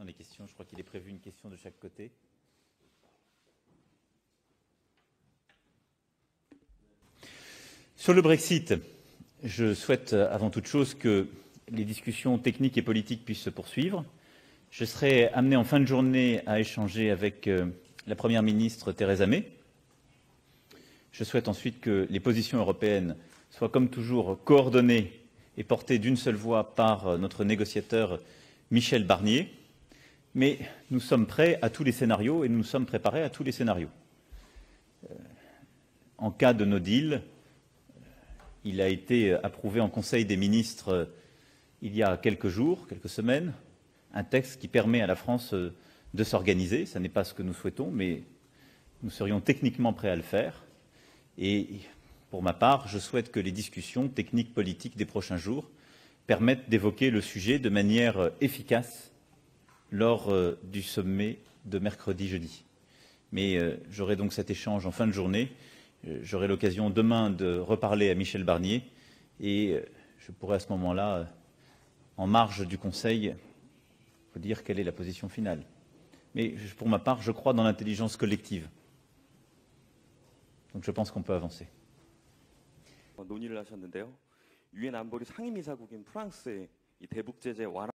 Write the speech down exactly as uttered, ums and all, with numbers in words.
les questions. Je crois qu'il est prévu une question de chaque côté. Sur le Brexit, je souhaite avant toute chose que les discussions techniques et politiques puissent se poursuivre. Je serai amené en fin de journée à échanger avec la Première ministre Theresa May. Je souhaite ensuite que les positions européennes soient comme toujours coordonnées et portées d'une seule voix par notre négociateur Michel Barnier. Mais nous sommes prêts à tous les scénarios et nous nous sommes préparés à tous les scénarios. En cas de no deal, il a été approuvé en Conseil des ministres il y a quelques jours, quelques semaines, un texte qui permet à la France de s'organiser. Ce n'est pas ce que nous souhaitons, mais nous serions techniquement prêts à le faire. Et pour ma part, je souhaite que les discussions techniques politiques des prochains jours permettent d'évoquer le sujet de manière efficace lors du sommet de mercredi-jeudi. Mais euh, j'aurai donc cet échange en fin de journée. J'aurai l'occasion demain de reparler à Michel Barnier et je pourrai à ce moment-là, en marge du Conseil, vous dire quelle est la position finale. Mais pour ma part, je crois dans l'intelligence collective. Donc je pense qu'on peut avancer. 논의를 하셨는데요. 유엔 안보리 상임이사국인 프랑스의 이 대북 제재 완화